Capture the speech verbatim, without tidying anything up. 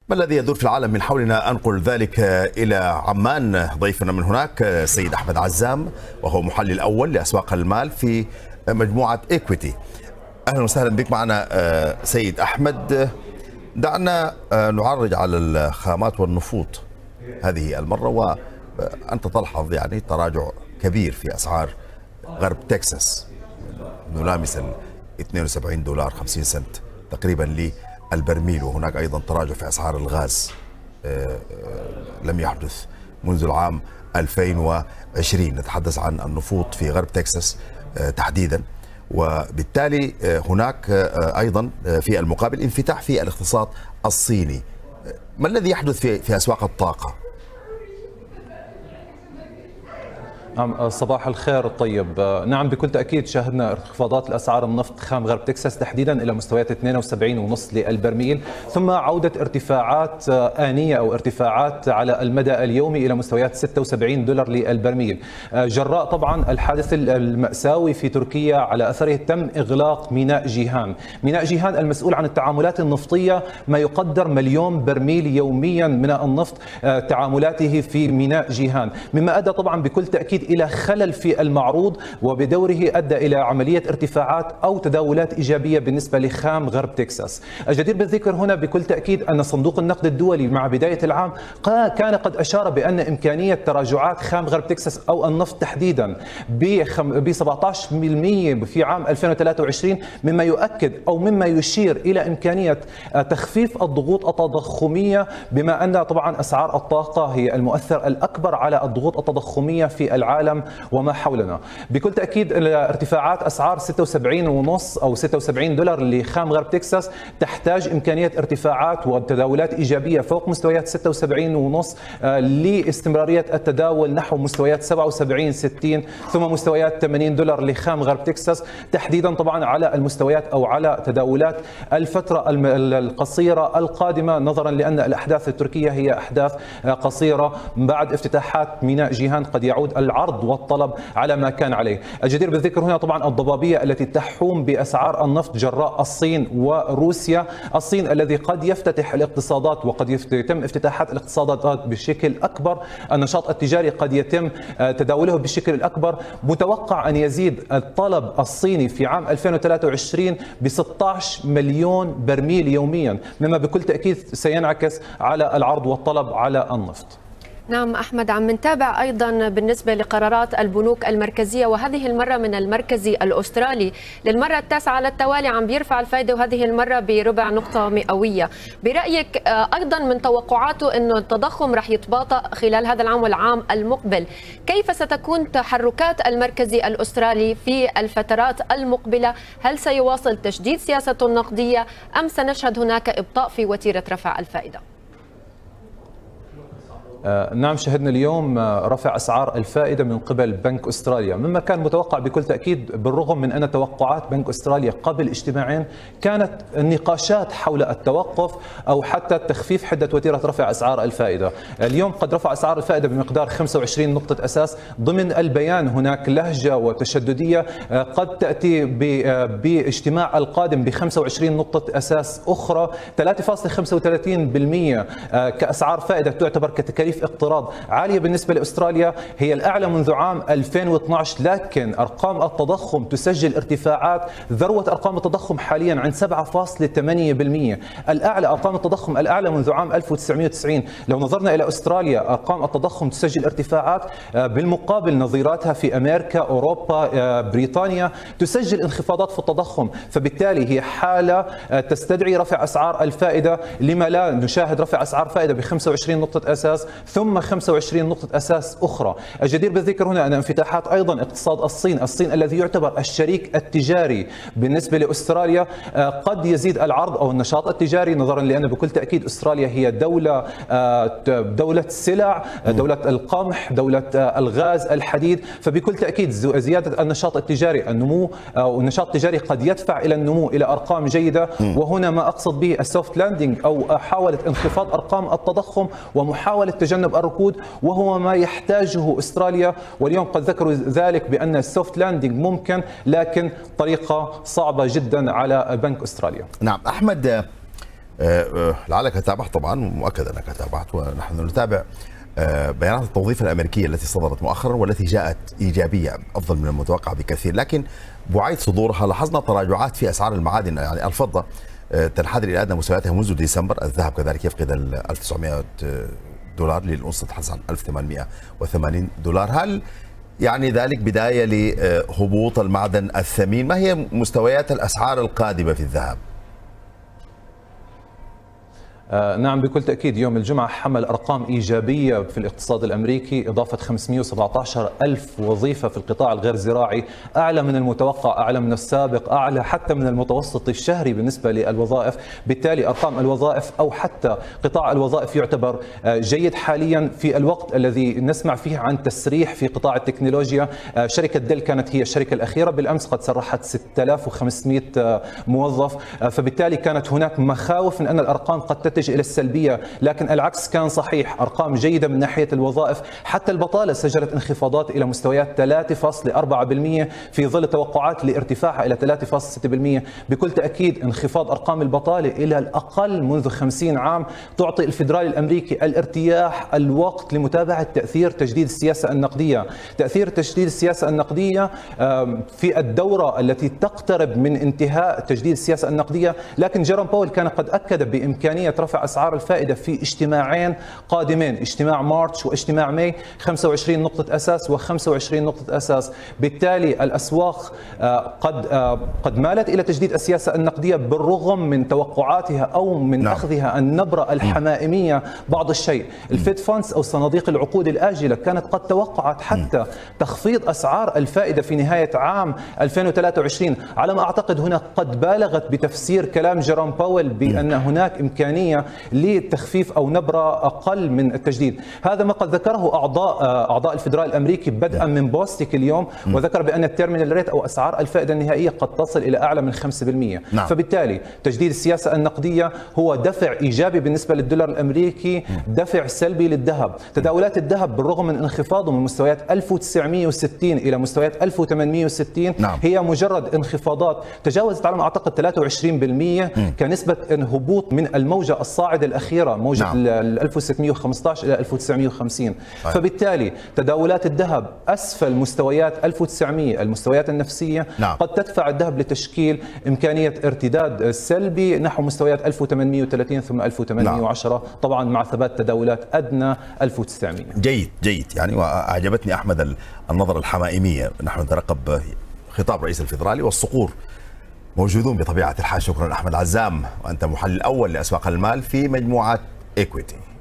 ما الذي يدور في العالم من حولنا؟ أنقل ذلك إلى عمان. ضيفنا من هناك سيد أحمد عزام، وهو محلل أول لأسواق المال في مجموعة إيكويتي. أهلا وسهلا بك معنا سيد أحمد. دعنا نعرج على الخامات والنفوط هذه المرة، وأنت تلحظ يعني تراجع كبير في أسعار غرب تكساس، نلامس ال اثنين وسبعين دولار خمسين سنت تقريبا للبرميل، وهناك أيضا تراجع في أسعار الغاز لم يحدث منذ العام ألفين وعشرين. نتحدث عن النفوط في غرب تكساس تحديدا، وبالتالي هناك أيضا في المقابل انفتاح في الاقتصاد الصيني. ما الذي يحدث في في أسواق الطاقة؟ صباح الخير الطيب. نعم، بكل تأكيد شاهدنا انخفاضات الأسعار النفط خام غرب تكساس تحديدا إلى مستويات اثنين وسبعين ونص للبرميل، ثم عودة ارتفاعات آنية أو ارتفاعات على المدى اليومي إلى مستويات ستة وسبعين دولار للبرميل، جراء طبعا الحادث المأساوي في تركيا على أثره تم إغلاق ميناء جيهان. ميناء جيهان المسؤول عن التعاملات النفطية، ما يقدر مليون برميل يوميا من النفط تعاملاته في ميناء جيهان، مما أدى طبعا بكل تأكيد إلى خلل في المعروض، وبدوره أدى إلى عملية ارتفاعات أو تداولات إيجابية بالنسبة لخام غرب تكساس. الجدير بالذكر هنا بكل تأكيد أن صندوق النقد الدولي مع بداية العام كان قد أشار بأن إمكانية تراجعات خام غرب تكساس أو النفط تحديدا ب سبعة عشر بالمئة في عام ألفين وثلاثة وعشرين، مما يؤكد أو مما يشير إلى إمكانية تخفيف الضغوط التضخمية، بما أن طبعا أسعار الطاقة هي المؤثر الأكبر على الضغوط التضخمية في العالم وما حولنا. بكل تأكيد ارتفاعات أسعار ستة وسبعين ونص أو ستة وسبعين دولار لخام غرب تكساس تحتاج إمكانية ارتفاعات وتداولات إيجابية فوق مستويات ستة وسبعين ونص لاستمرارية التداول نحو مستويات سبعة وسبعين ستين، ثم مستويات ثمانين دولار لخام غرب تكساس تحديدا طبعا على المستويات أو على تداولات الفترة القصيرة القادمة، نظرا لأن الأحداث التركية هي أحداث قصيرة. بعد افتتاحات ميناء جيهان قد يعود العرض والطلب على ما كان عليه. الجدير بالذكر هنا طبعا الضبابية التي تحوم بأسعار النفط جراء الصين وروسيا. الصين الذي قد يفتتح الاقتصادات وقد يتم افتتاحات الاقتصادات بشكل أكبر، النشاط التجاري قد يتم تداوله بشكل الأكبر. متوقع أن يزيد الطلب الصيني في عام ألفين وثلاثة وعشرين ب ستة عشر مليون برميل يوميا، مما بكل تأكيد سينعكس على العرض والطلب على النفط. نعم أحمد، عم نتابع أيضا بالنسبة لقرارات البنوك المركزية، وهذه المرة من المركزي الأسترالي للمرة التاسعة على التوالي عم بيرفع الفائدة، وهذه المرة بربع نقطة مئوية. برأيك أيضا من توقعاته أنه التضخم رح يتباطأ خلال هذا العام والعام المقبل، كيف ستكون تحركات المركزي الأسترالي في الفترات المقبلة؟ هل سيواصل تشديد سياسته النقدية أم سنشهد هناك إبطاء في وتيرة رفع الفائدة؟ نعم، شهدنا اليوم رفع أسعار الفائدة من قبل بنك أستراليا، مما كان متوقع بكل تأكيد، بالرغم من أن توقعات بنك أستراليا قبل اجتماعين كانت النقاشات حول التوقف أو حتى تخفيف حدة وتيرة رفع أسعار الفائدة. اليوم قد رفع أسعار الفائدة بمقدار خمسة وعشرين نقطة أساس. ضمن البيان هناك لهجة وتشددية قد تأتي باجتماع القادم ب خمسة وعشرين نقطة أساس أخرى. ثلاثة فاصلة خمسة وثلاثين بالمئة كأسعار فائدة تعتبر كتكاليف اقتراض عالية بالنسبة لأستراليا، هي الأعلى منذ عام ألفين واثني عشر، لكن أرقام التضخم تسجل ارتفاعات. ذروة أرقام التضخم حاليا عند سبعة فاصلة ثمانية بالمئة، الأعلى أرقام التضخم الأعلى منذ عام ألف وتسعمئة وتسعين. لو نظرنا إلى أستراليا أرقام التضخم تسجل ارتفاعات، بالمقابل نظيراتها في أمريكا، أوروبا، بريطانيا تسجل انخفاضات في التضخم، فبالتالي هي حالة تستدعي رفع أسعار الفائدة. لما لا نشاهد رفع أسعار فائدة ب خمسة وعشرين نقطة أساس ثم خمسة وعشرين نقطة أساس أخرى. الجدير بالذكر هنا أن انفتاحات أيضا اقتصاد الصين، الصين الذي يعتبر الشريك التجاري بالنسبة لأستراليا، قد يزيد العرض أو النشاط التجاري، نظرا لأن بكل تأكيد أستراليا هي دولة دولة سلع، دولة القمح، دولة الغاز، الحديد، فبكل تأكيد زيادة النشاط التجاري، النمو أو النشاط التجاري قد يدفع إلى النمو إلى أرقام جيدة. وهنا ما أقصد به السوفت لاندنج أو حاولة انخفاض أرقام التضخم ومحاولة تجنب الركود، وهو ما يحتاجه استراليا. واليوم قد ذكروا ذلك بأن السوفت لاندنج ممكن، لكن طريقة صعبة جدا على بنك استراليا. نعم أحمد، لعلك تابعت طبعا، مؤكد انك تابعت، ونحن نتابع بيانات التوظيف الامريكيه التي صدرت مؤخرا والتي جاءت ايجابيه افضل من المتوقع بكثير، لكن بعيد صدورها لاحظنا تراجعات في اسعار المعادن. يعني الفضه تنحدر الى ادنى مستوياتها منذ ديسمبر، الذهب كذلك يفقد ال ألف وتسعمائة دولار للأونصة تتحدث عن ألف وثمانمائة وثمانين دولار. هل يعني ذلك بدايه لهبوط المعدن الثمين؟ ما هي مستويات الاسعار القادمه في الذهب؟ آه نعم بكل تأكيد يوم الجمعة حمل أرقام إيجابية في الاقتصاد الأمريكي، إضافة خمسمائة وسبعة عشر ألف وظيفة في القطاع الغير زراعي، أعلى من المتوقع، أعلى من السابق، أعلى حتى من المتوسط الشهري بالنسبة للوظائف. بالتالي أرقام الوظائف أو حتى قطاع الوظائف يعتبر آه جيد حاليا في الوقت الذي نسمع فيه عن تسريح في قطاع التكنولوجيا. آه شركة ديل كانت هي الشركة الأخيرة بالأمس، قد سرحت ستة آلاف وخمسمائة آه موظف، آه فبالتالي كانت هناك مخاوف من أن الأرقام قد تتجه إلى السلبية، لكن العكس كان صحيح. أرقام جيدة من ناحية الوظائف، حتى البطالة سجلت انخفاضات إلى مستويات ثلاثة فاصلة أربعة بالمئة في ظل توقعات لارتفاعها إلى ثلاثة فاصلة ستة بالمئة. بكل تأكيد انخفاض أرقام البطالة إلى الأقل منذ خمسين عام تعطي الفيدرالي الأمريكي الارتياح، الوقت لمتابعة تأثير تجديد السياسة النقدية. تأثير تجديد السياسة النقدية في الدورة التي تقترب من انتهاء تجديد السياسة النقدية، لكن جيروم باول كان قد أكد بإمكانية رفع أسعار الفائدة في اجتماعين قادمين، اجتماع مارتش واجتماع ماي، خمسة وعشرين نقطة أساس وخمسة وعشرين نقطة أساس. بالتالي الأسواق قد قد مالت إلى تجديد السياسة النقدية بالرغم من توقعاتها أو من نعم. أخذها النبرة الحمائمية بعض الشيء. الفيد فاندز أو صناديق العقود الآجلة كانت قد توقعت حتى تخفيض أسعار الفائدة في نهاية عام ألفين وثلاثة وعشرين. على ما أعتقد هنا قد بالغت بتفسير كلام جيروم باول بأن هناك إمكانية لتخفيف أو نبرة أقل من التجديد. هذا ما قد ذكره أعضاء أعضاء الفدرالي الأمريكي بدءا من بوستيك اليوم، وذكر بأن التيرمينال ريت أو أسعار الفائدة النهائية قد تصل إلى أعلى من خمسة بالمئة. نعم. فبالتالي تجديد السياسة النقدية هو دفع إيجابي بالنسبة للدولار الأمريكي، دفع سلبي للذهب. تداولات الذهب بالرغم من انخفاضه من مستويات ألف وتسعمائة وستين إلى مستويات ألف وثمانمائة وستين، نعم. هي مجرد انخفاضات تجاوزت على ما أعتقد ثلاثة وعشرين بالمئة كنسبة هبوط من الموجة الصاعدة الأخيرة، موجة نعم. ال ألف وستمائة وخمسة عشر إلى ألف وتسعمائة وخمسين. طيب. فبالتالي تداولات الذهب أسفل مستويات ألف وتسعمائة، المستويات النفسية، نعم. قد تدفع الذهب لتشكيل إمكانية ارتداد سلبي نحو مستويات ألف وثمانمائة وثلاثين ثم ألف وثمانمائة وعشرة، نعم. طبعا مع ثبات تداولات أدنى ألف وتسعمائة. جيد جيد يعني، وأعجبتني أحمد النظرة الحمائمية. نحن نترقب خطاب رئيس الفيدرالي والصقور موجودون بطبيعة الحال. شكرا أحمد عزام، وأنت محلل أول لأسواق المال في مجموعة إيكويتي.